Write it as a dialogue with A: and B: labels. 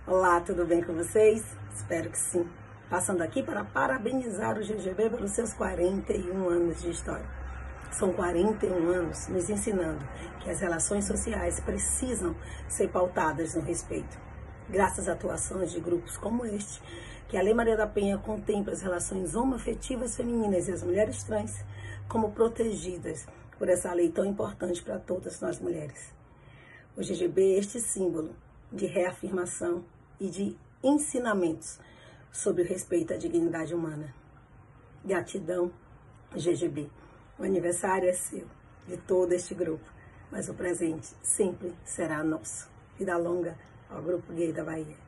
A: Olá, tudo bem com vocês? Espero que sim. Passando aqui para parabenizar o GGB pelos seus 41 anos de história. São 41 anos nos ensinando que as relações sociais precisam ser pautadas no respeito. Graças a atuações de grupos como este, que a Lei Maria da Penha contempla as relações homoafetivas femininas e as mulheres trans como protegidas por essa lei tão importante para todas nós mulheres. O GGB é este símbolo de reafirmação e de ensinamentos sobre o respeito à dignidade humana. Gratidão, GGB. O aniversário é seu, de todo este grupo, mas o presente sempre será nosso. Vida longa ao Grupo Gay da Bahia.